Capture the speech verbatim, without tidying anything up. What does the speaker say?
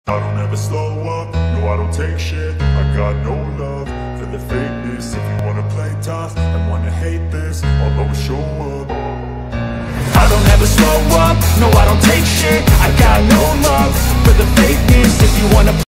I don't ever slow up, no I don't take shit. I got no love for the fakeness. If you wanna play tough and wanna hate this, I'll always show up. I don't ever slow up, no I don't take shit. I got no love for the fakeness. If you wanna